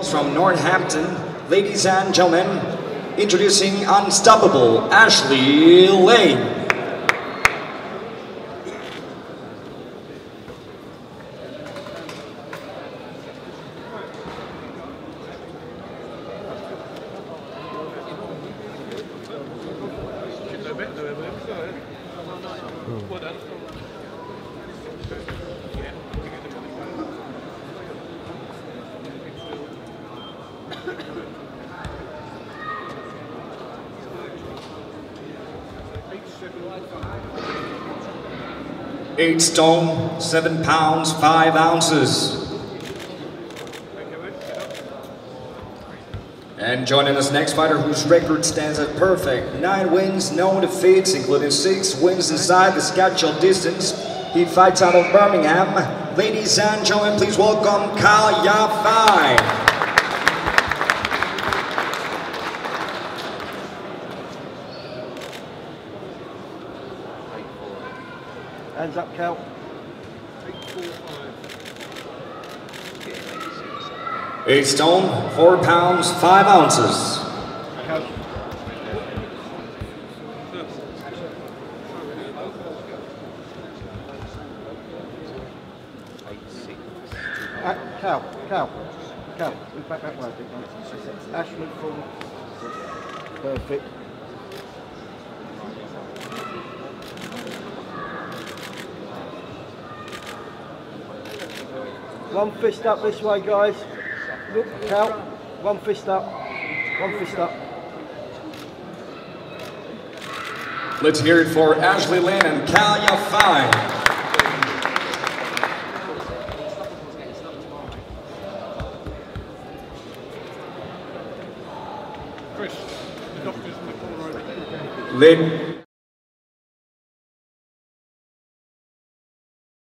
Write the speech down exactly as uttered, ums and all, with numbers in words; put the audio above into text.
From Northampton, ladies and gentlemen, introducing unstoppable Ashley Lane. Eight stone, seven pounds, five ounces. And joining us next fighter whose record stands at perfect. Nine wins, no defeats, including six wins inside the scheduled distance. He fights out of Birmingham. Ladies and gentlemen, please welcome K A L YAFAI. Hands up, Cal. Eight stone, four pounds, five ounces. Cal. Uh, Cal, Cal, Cal, move back that way a bit, mate. Ashley forward. Perfect. One fist up this way, guys. Look, Cal. One fist up. One fist up. Let's hear it for Ashley Lane and K A L YAFAI. Chris, the doctor's in the corner over there. Lynn.